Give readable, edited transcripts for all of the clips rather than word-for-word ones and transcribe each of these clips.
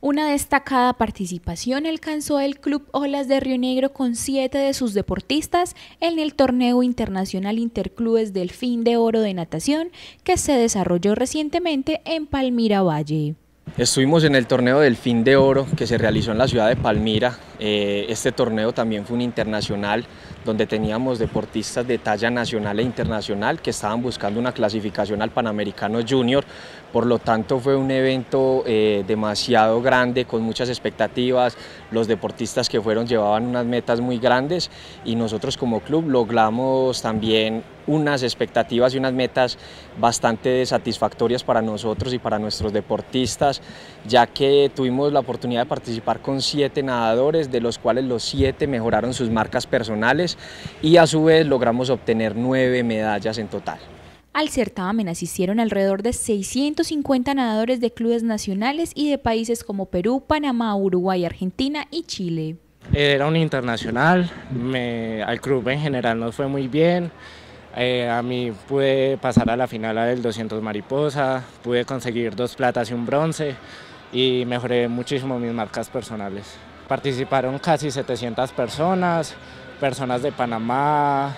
Una destacada participación alcanzó el Club Olas de Río Negro con 7 de sus deportistas en el Torneo Internacional Interclubes Delfín de Oro de Natación que se desarrolló recientemente en Palmira Valle. Estuvimos en el torneo Delfín de Oro que se realizó en la ciudad de Palmira. Este torneo también fue un internacional donde teníamos deportistas de talla nacional e internacional que estaban buscando una clasificación al Panamericano Junior. Por lo tanto fue un evento demasiado grande, con muchas expectativas. Los deportistas que fueron llevaban unas metas muy grandes y nosotros como club logramos también unas expectativas y unas metas bastante satisfactorias para nosotros y para nuestros deportistas, ya que tuvimos la oportunidad de participar con 7 nadadores, de los cuales los 7 mejoraron sus marcas personales y a su vez logramos obtener 9 medallas en total. Al certamen asistieron alrededor de 650 nadadores de clubes nacionales y de países como Perú, Panamá, Uruguay, Argentina y Chile. Era un internacional, al club en general nos fue muy bien. A mí pude pasar a la final del 200 mariposa, pude conseguir 2 platas y un bronce y mejoré muchísimo mis marcas personales. Participaron casi 700 personas de Panamá,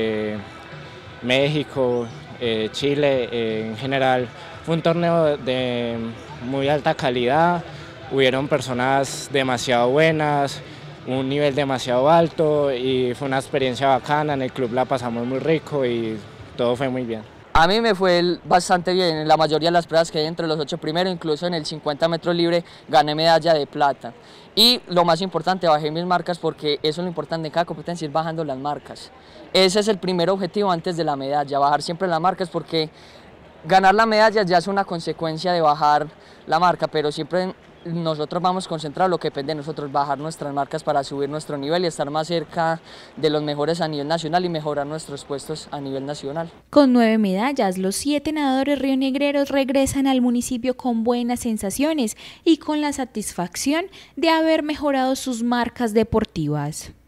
México, Chile, en general. Fue un torneo de muy alta calidad, hubieron personas demasiado buenas, un nivel demasiado alto y fue una experiencia bacana. En el club la pasamos muy rico y todo fue muy bien. A mí me fue bastante bien en la mayoría de las pruebas que hay entre los 8 primeros, incluso en el 50 metros libre gané medalla de plata. Y lo más importante, bajé mis marcas porque eso es lo importante en cada competencia, ir bajando las marcas. Ese es el primer objetivo antes de la medalla, bajar siempre las marcas porque ganar la medalla ya es una consecuencia de bajar la marca, pero siempre nosotros vamos concentrados, lo que depende de nosotros, bajar nuestras marcas para subir nuestro nivel y estar más cerca de los mejores a nivel nacional y mejorar nuestros puestos a nivel nacional. Con 9 medallas, los 7 nadadores rionegreros regresan al municipio con buenas sensaciones y con la satisfacción de haber mejorado sus marcas deportivas.